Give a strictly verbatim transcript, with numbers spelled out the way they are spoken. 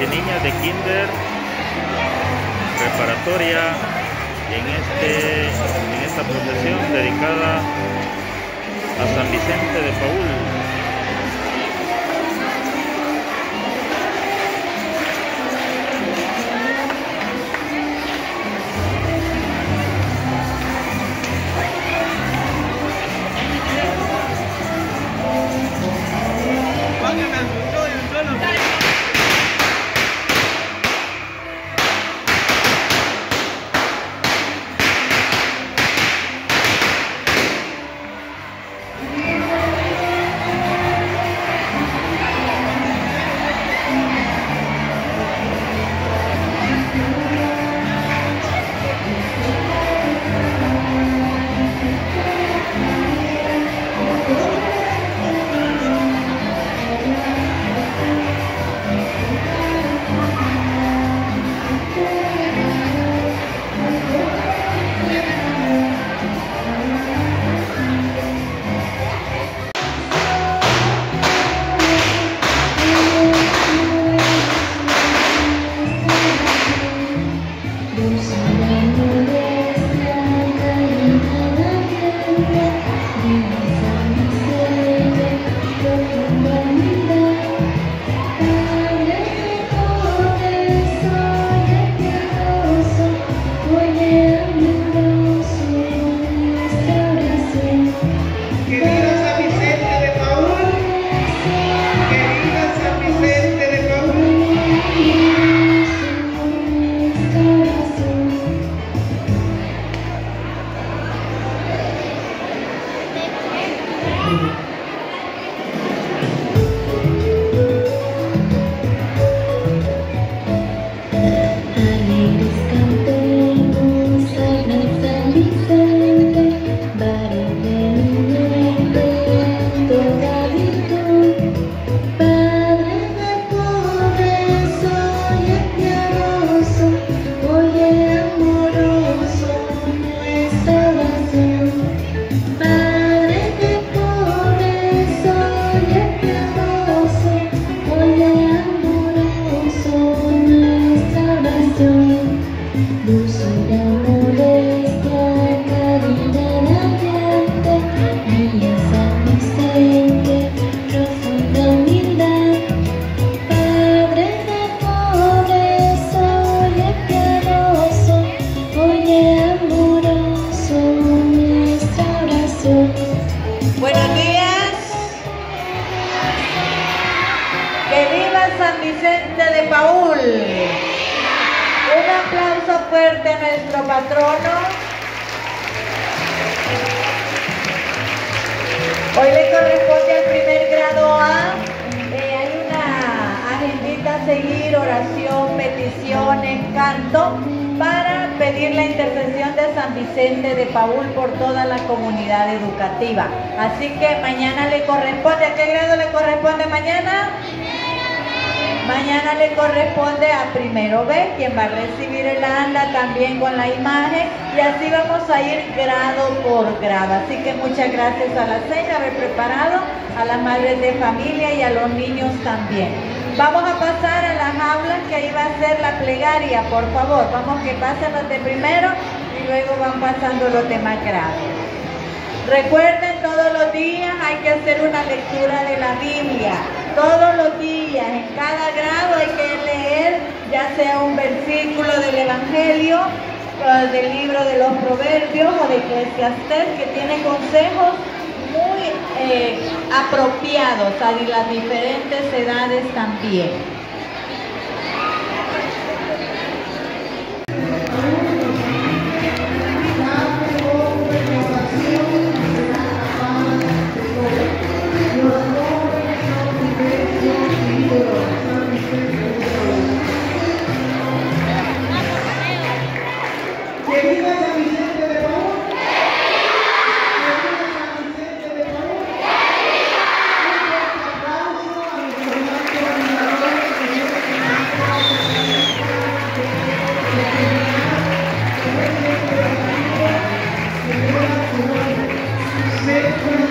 y niñas de kinder, preparatoria, en, este, en esta procesión dedicada a San Vicente de Paúl. Buenos días. Que viva San Vicente de Paúl. Un aplauso fuerte a nuestro patrono. Hoy le corresponde al primer grado A. Eh, hay una agendita a seguir, oración, peticiones, canto, para pedir la intercesión de San Vicente de Paúl por toda la comunidad educativa. Así que mañana le corresponde, ¿a qué grado le corresponde mañana? Mañana le corresponde a primero B, quien va a recibir el anda también con la imagen, y así vamos a ir grado por grado. Así que muchas gracias a la señora haber preparado, a las madres de familia y a los niños también. Vamos a pasar a las aulas, que ahí va a ser la plegaria, por favor. Vamos que pasen los de primero y luego van pasando los demás grados. Recuerden, todos los días hay que hacer una lectura de la Biblia. Todos los días, en cada grado hay que leer ya sea un versículo del Evangelio, del libro de los Proverbios o de Eclesiastés, que tiene consejos muy eh, apropiados a las diferentes edades también. Thank you.